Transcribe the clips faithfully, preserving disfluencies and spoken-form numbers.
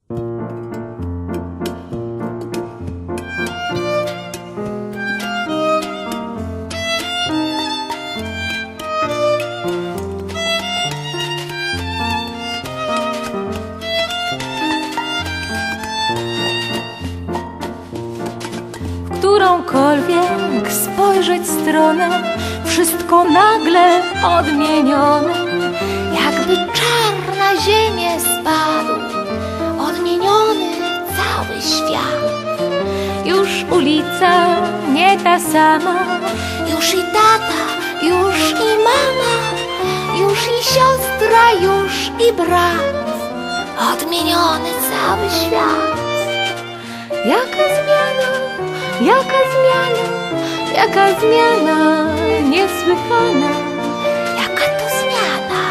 Którąkolwiek spojrzeć stronę, wszystko nagle odmienione. Jakby czar na ziemię spadł, odmieniony cały świat. Już ulica nie ta sama, już i tata, już i mama, już i siostra, już i brat. Odmieniony cały świat. Jaka zmiana, jaka zmiana, jaka zmiana niesłychana, jaka to zmiana.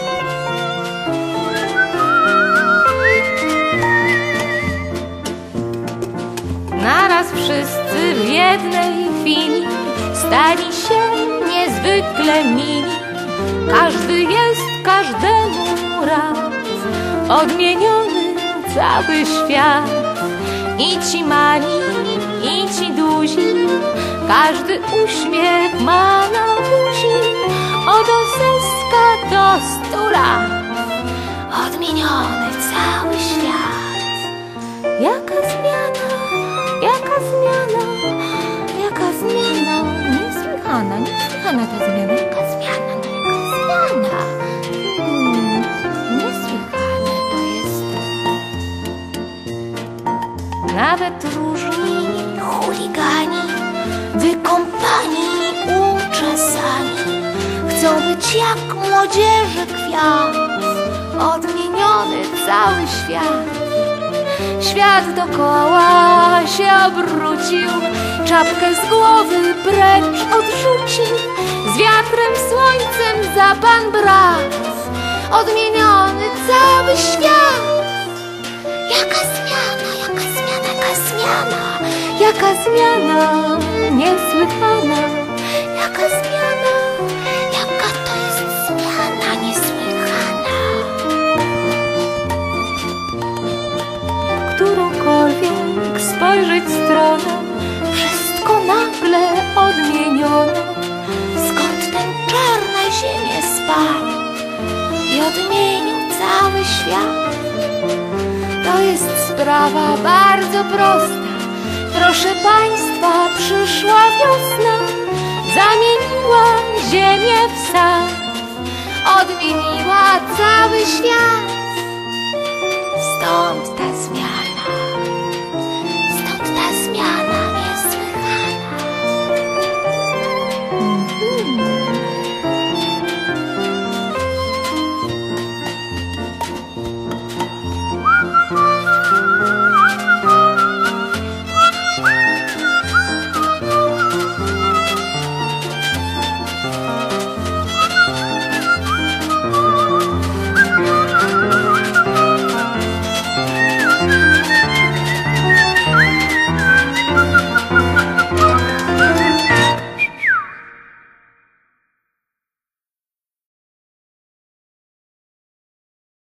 Naraz wszyscy w jednej chwili stali się niezwykle mili. Każdy jest każdemu raz, odmieniony cały świat. I ci mali, i ci duzi, każdy uśmiech ma na buzi. Od oseska do stu lat, odmieniony cały świat. Jaka zmiana, jaka zmiana, jaka zmiana niesłychana, niesłychana ta zmiana. Jaka zmiana, no jaka zmiana. Hmm, niesłychane to jest. Nawet różni chuligani, wykąpani, uczesani, chcą być jak młodzieży kwiat. Odmieniony cały świat. Świat dokoła się obrócił, czapkę z głowy precz odrzucił. Z wiatrem, słońcem za pan brat, odmieniony cały świat. Jaka zmiana, jaka zmiana, jaka zmiana, jaka zmiana niesłychana, jaka zmiana, jaka to jest zmiana niesłychana. Którąkolwiek spojrzeć stronę, wszystko nagle odmienione. Skąd ten czar na ziemię spadł i odmienił cały świat? To jest sprawa bardzo prosta. Proszę państwa, przyszła wiosna, zamieniła ziemię w sad, odmieniła cały świat. Stąd ta zmiana.